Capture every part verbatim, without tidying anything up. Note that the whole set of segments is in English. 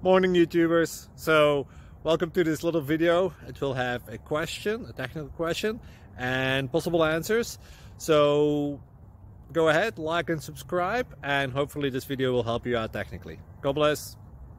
Morning YouTubers. So welcome to this little video. It will have a question, a technical question, and possible answers. So go ahead, like and subscribe, and hopefully this video will help you out technically. God bless.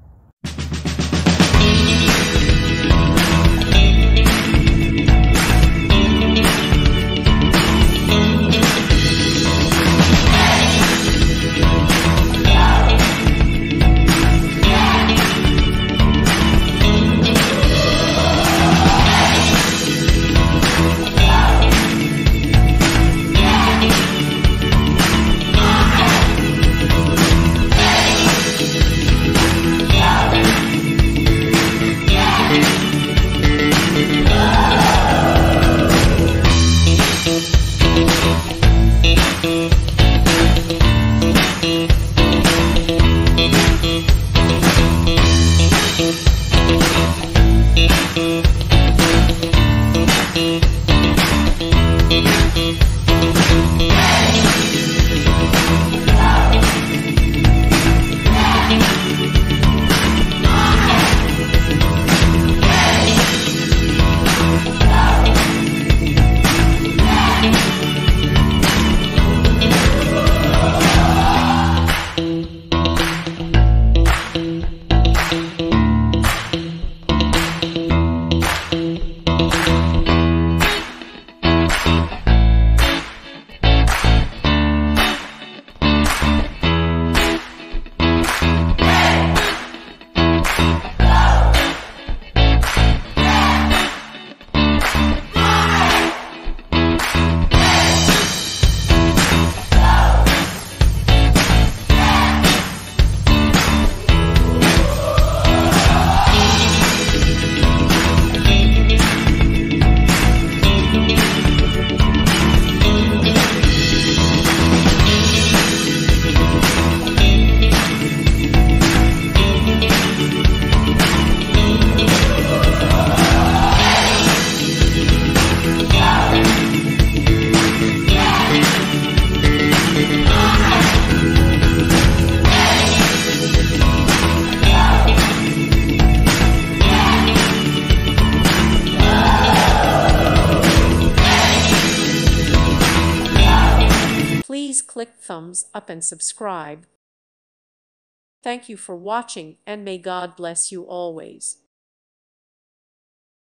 Please click thumbs up and subscribe. Thank you for watching, and may God bless you always.